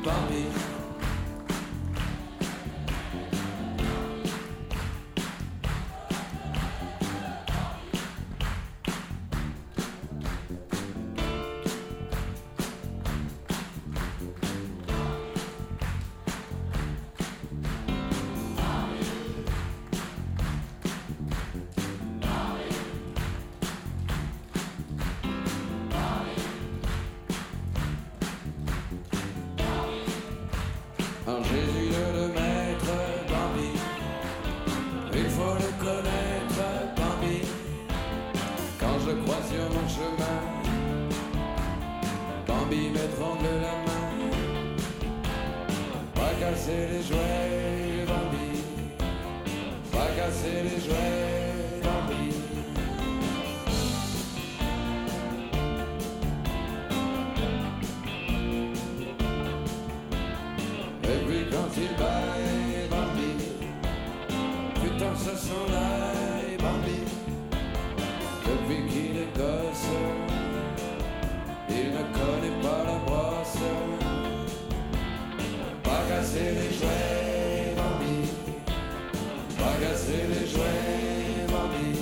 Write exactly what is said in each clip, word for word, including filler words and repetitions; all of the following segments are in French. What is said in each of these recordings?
Bambi. En Jésus le maître Bambi, il faut le connaître Bambi. Quand je crois sur mon chemin, Bambi m'étrangle la main. Pas casser les jouets Bambi, pas casser les jouets Bambi. Et puis quand il baille Bambi, putain ça s'en aille Bambi. Depuis qu'il est gosse, il ne connaît pas la brosse. Pas casser les jouets Bambi, pas casser les jouets Bambi.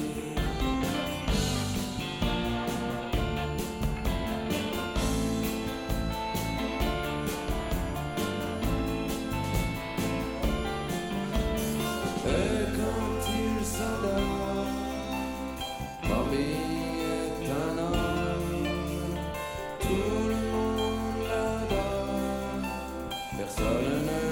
Et quand il s'endort, Bambi est un homme, tout le monde l'adore, personne ne